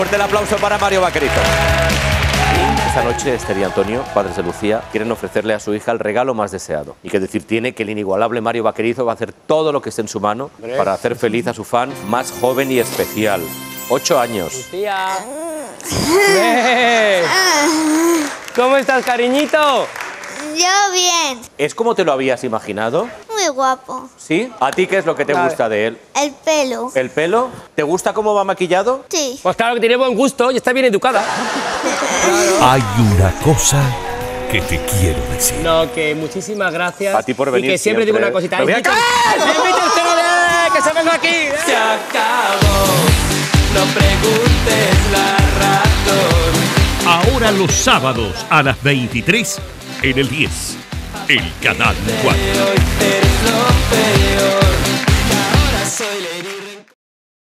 Fuerte el aplauso para Mario Vaquerizo. Esta noche Esther y Antonio, padres de Lucía, quieren ofrecerle a su hija el regalo más deseado. Y que decir tiene que el inigualable Mario Vaquerizo va a hacer todo lo que esté en su mano para hacer feliz a su fan más joven y especial. 8 años. Lucía. ¿Cómo estás, cariñito? Yo bien. ¿Es como te lo habías imaginado? Muy guapo. ¿Sí? ¿A ti qué es lo que te gusta de él? El pelo. ¿El pelo? ¿Te gusta cómo va maquillado? Sí. Pues claro que tiene buen gusto y está bien educada. Hay una cosa que te quiero decir. No, que muchísimas gracias. A ti por venir y que siempre digo una cosita. ¡Me voy a caer! ¡Invita usted a que se venga aquí! Se acabó, no preguntes la razón. Ahora los sábados a las 23 en el 10, el canal 4. Hoy eres lo peor.